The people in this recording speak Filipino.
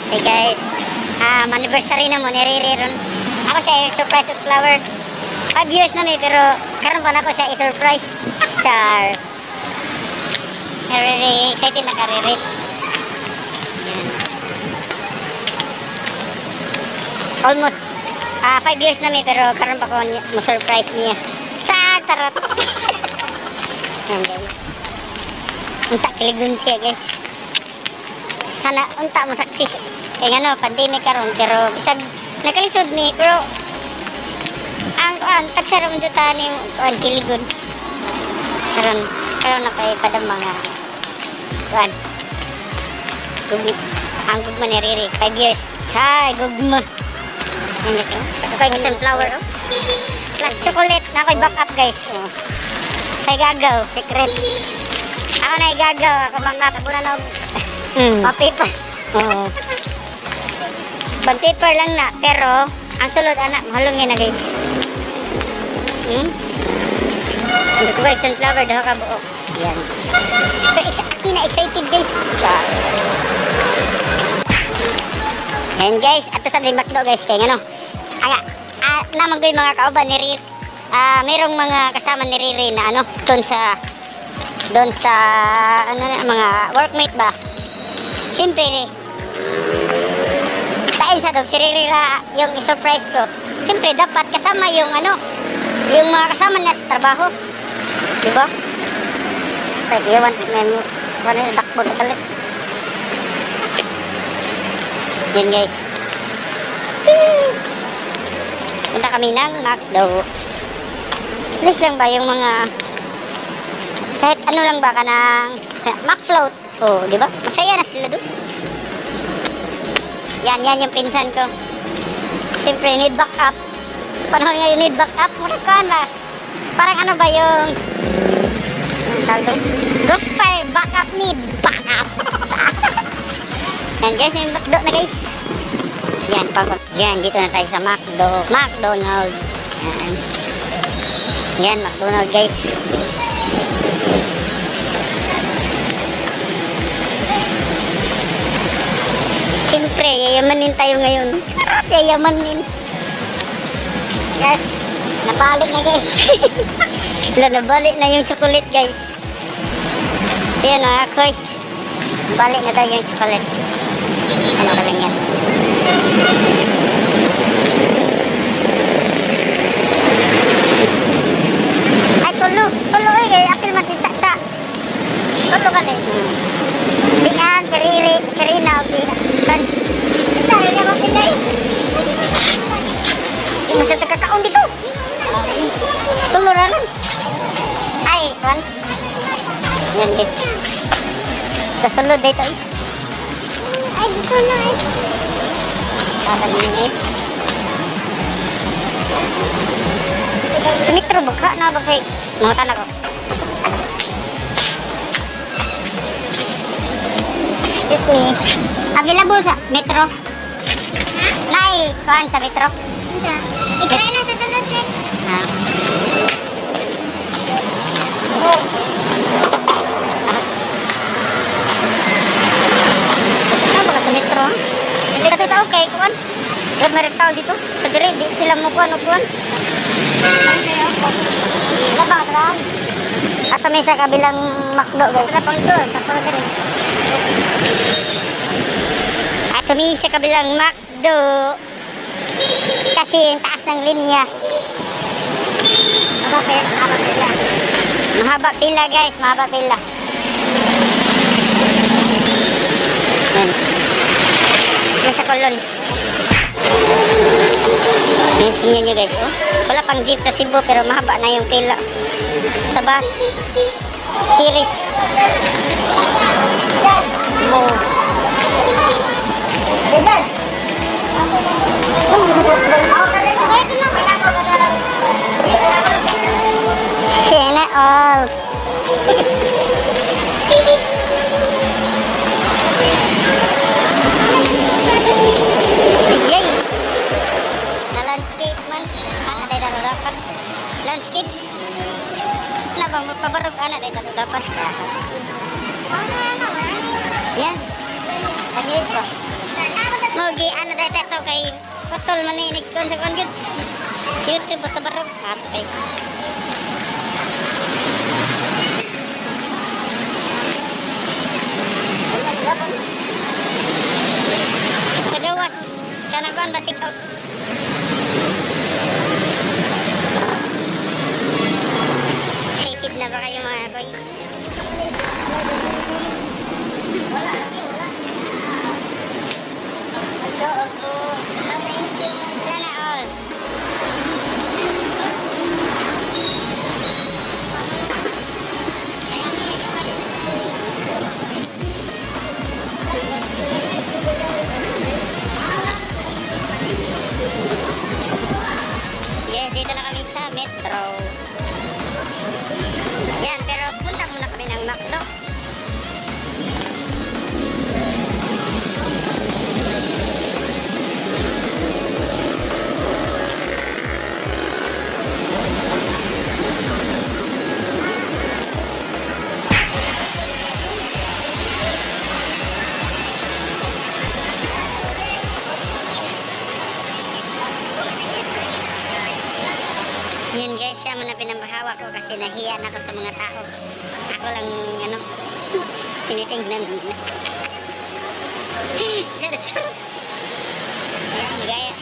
Hey guys, anniversary na mo ni Riri ron. Ako siya surprise of flower. 5 years na may pero karon pa na ko siya i-surprise. Char. Riri, excited na ka Riri. Yan. Almost 5 years na may pero karon pa ko mo surprise niya. Tarot. Yan guys. Unta kiligon siya guys. Sana unta mo success. Kaya nga no, pandemic karon pero bisag nakalisod ni pero ang tagsaram juta ni kiligon. Karon na kay padang mga kuan. Ang gugma ni Riri 5 years. Hay gugma. Ano kay sunflower oh. Plus chocolate na ko'y back up guys. Oh. Kay gagaw, secret. Ako na igagaw, ako magkakabulan og paper. Oo. Bang paper lang na, pero ang sulod anak, mahalungin na guys. Hindi ko guys, sunflower, daw ka buo. Yan. Pero excited guys. Yan guys, ato sa Makdo guys, kaya ano. Naman ko yung mga kauban ni Riri. Merong mga kasama ni Riri na ano, doon sa ano na, mga workmate ba. Siyempre, tain sa dog si Riri yung i-surprise ko. Siyempre, dapat kasama yung ano, yung mga kasama niya sa trabaho. Diba? Pwede yawan, may takbo na talit. Yan guys. Punta kami ng Makdo. Please lang ba yung mga kahit ano lang ba ka ng Macfloat. Oh, di ba? Masaya na sila doon. Yan yung pinsan ko. Siyempre, need backup. Panahon ngayon, need backup. Muna ka na. Parang ano ba yung Crossfire backup, need backup. Yan guys, yung Makdo na guys. Yan, dito na tayo sa McDonald's. Yan, McDonald's guys. Siyempre, yayamanin tayo ngayon. Yayamanin. Yes, nabalik na guys. Nabalik na yung chocolate guys. Yan guys. Balik na tayo yung chocolate. Ano ka lang yan. Ay tulo eh kay apil man sin saksa. Tulo ka din. Dengan Serena okay. Kan. Tara ya mapilay. Ini masa tekakaon dito. Tulo ra nun. Ay, kan. Yan guys. Kasulod dito eh. Ay, dito na eh. Ada ini. Si Metro baka na ba kay mga tanak ko. Excuse me. Available sa Metro? Nay, kuhan sa Metro? Ikay na sa tulad eh. Ano ba sa Metro? Hindi ka tao kay kuhan? Huwag maritao dito. Sa diri, di sila mo kuhan o kuhan. Labang atraan. At may sa kabilang Makdo guys. Sa pang doon, sa pang diri. At may sa kabilang Makdo. Kasi yung taas ng linya. Mahaba pila. Mahaba pila guys, mahaba pila. Yan. Yan sa kolon. Tingnan nyo guys, oh. Wala pang jeep sa Cebu pero mahaba na yung pila sa bus series. Oh. Sana all. Landscape na bang magpabarog anak dito dapat yan lagi pa Mogi ano dito to kay putol maninig kon sa kon gud. YouTube basta barog kapay. Kagawas kanakuan basik out. Excited na ba kayo mga koy? Sana all. Yes, dito na kami sa Metro. Yan, pero punta muna kami ng McDo. Yun guys, siya muna pinambahawa ko kasi nahiya na ako sa mga tao. Ako lang, ano, tinitingnan nila. Ayan, gaya.